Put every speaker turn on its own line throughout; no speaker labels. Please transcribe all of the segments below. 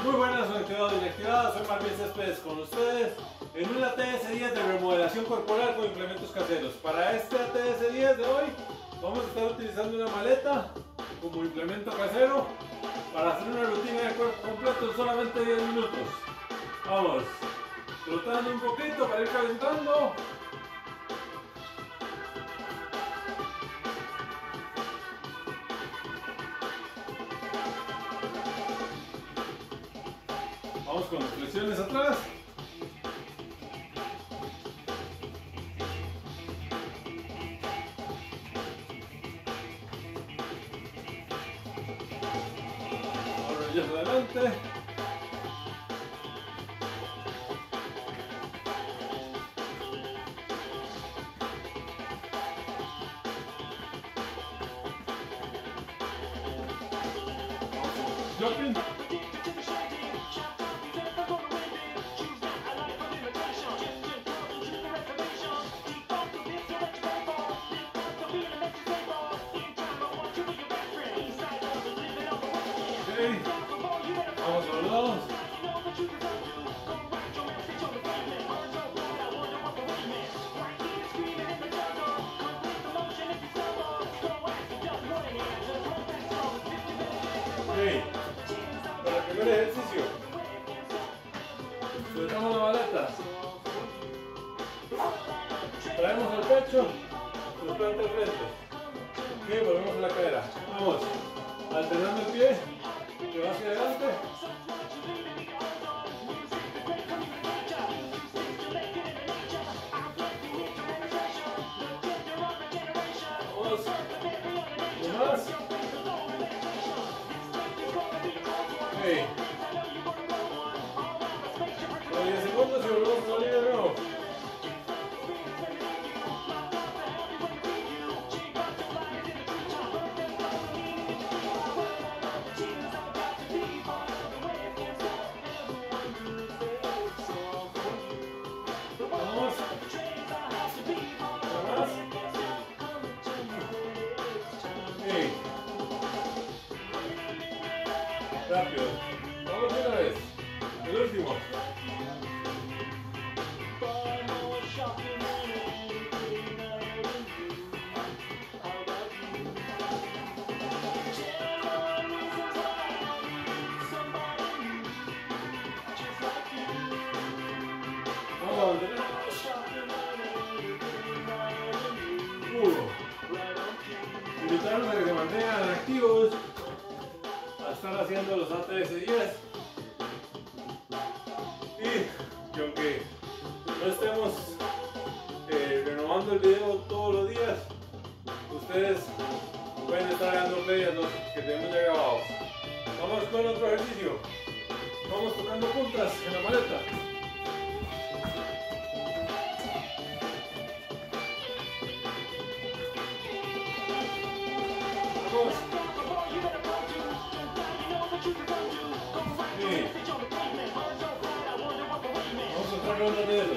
Muy buenas, conectados y inactivadas, soy Marvin Céspedes con ustedes en una ATS-10 de remodelación corporal con implementos caseros. Para este ATS-10 de hoy vamos a estar utilizando una maleta como implemento casero para hacer una rutina de cuerpo completo en solamente 10 minutos. Vamos, trotando un poquito para ir calentando. Vamos con las flexiones atrás. Ahora ya adelante. Jumping. Vamos a los lados. Okay. Para el primer ejercicio, soltamos la maleta, traemos el pecho, los frente al frente, y volvemos a la cadera. Vamos, alternando el pie, que va hacia adelante. Vamos, uno más. Okay. 10 segundos y volvemos a salir de nuevo. Vamos. Uno más. Okay. Rápido. Vamos de una vez. El último. Vamos a mantener. 1. Invitarlos a que se mantengan activos a estar haciendo los ATS-10 y aunque no estemos renovando el video todos los días, ustedes pueden estar dando play a los que tenemos ya grabados. Vamos con otro ejercicio. Vamos tocando puntas en la maleta. Vamos. Sí. Vamos a otra ronda de dedos.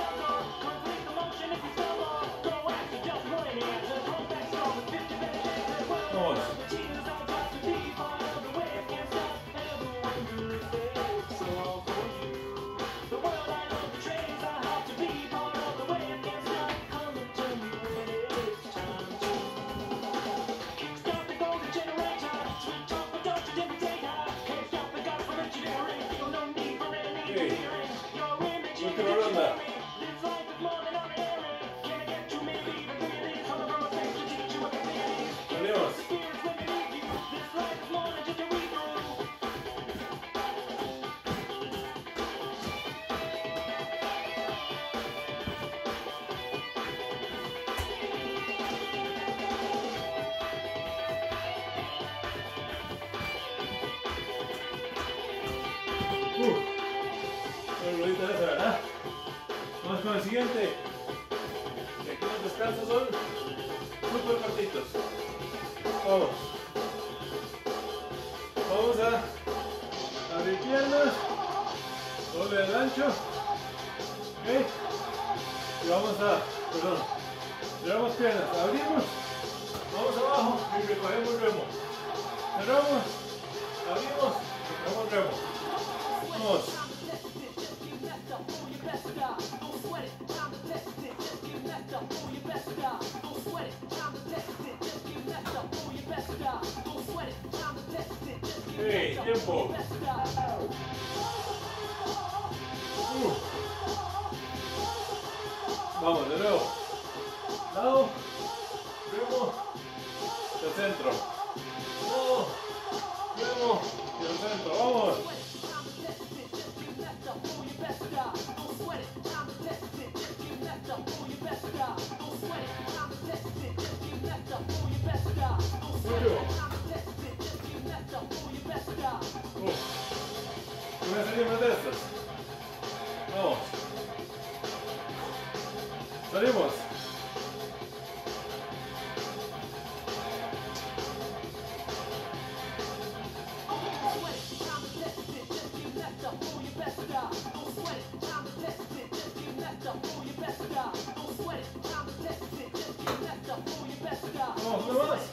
Vamos. Última ronda. Salimos. Muy bonita esa, ¿verdad? Vamos con el siguiente. Y aquí los descansos son súper cortitos. Vamos. Vamos a abrir piernas. Doble el ancho. ¿Ok? Y vamos a, perdón, cerramos piernas. Abrimos. Vamos abajo y recogemos remo. Cerramos. Abrimos. Vamos, remo. Vamos. Hey, tiempo. Vamos, de nuevo. Lado, remo, del centro. Lado, remo, y el centro. Vamos. Una serie más de estas. Vamos. Salimos. Vamos, uno más.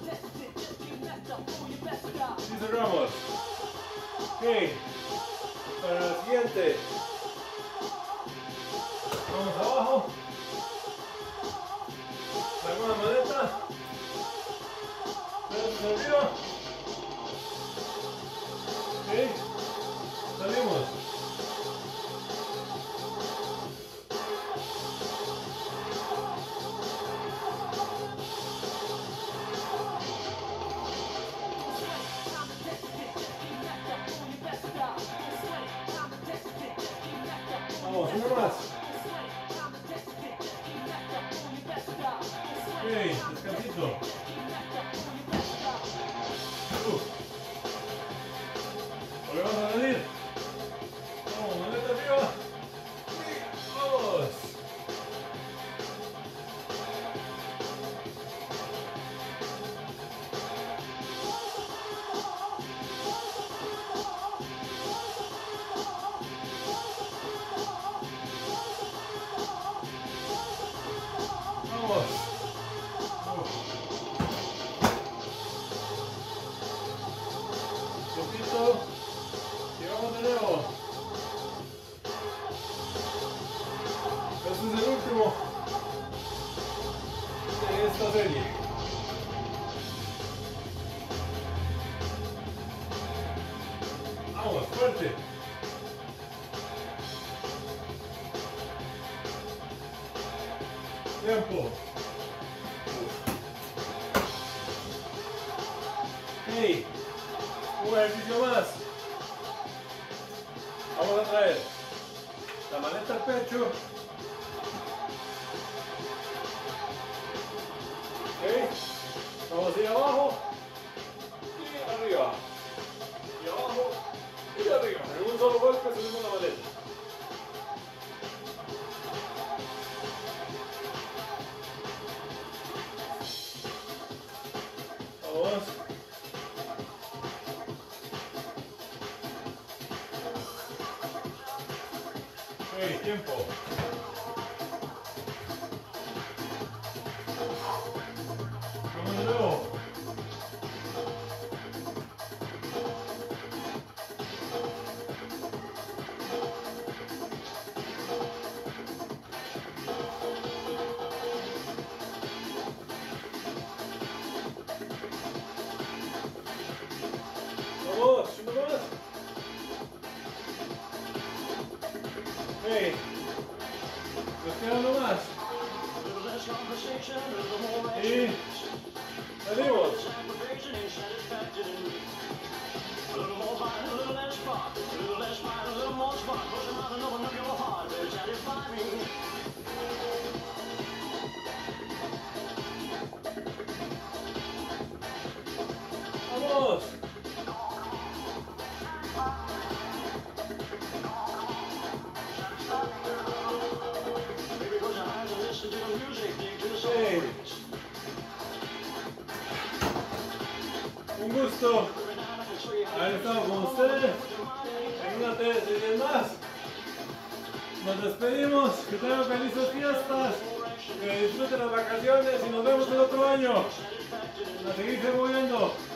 Y cerramos. Ok. Para la siguiente. Vamos abajo. Saco la maleta. Dedos arriba. Ok. Salimos. Vamos, uno más. Ok, descansito. Volvemos a salir. Vamos, maleta arriba. Y vamos. Vamos. Poquito. Y vamos de nuevo. Este es el último de esta serie. Vamos, fuerte. Tiempo. Hey, un ejercicio más. Vamos a traer la maleta al pecho. Ok, vamos a ir abajo y arriba. Y abajo y arriba. En un solo golpe subimos la maleta. Vamos. Ok, tiempo. Vamos de nuevo. Vamos, uno más. Hey, nos queda uno más. Y salimos. Vamos. Hey. Un gusto haber estado con ustedes en una serie más. Nos despedimos, que tengan felices fiestas, que disfruten las vacaciones y nos vemos el otro año. A seguirse moviendo.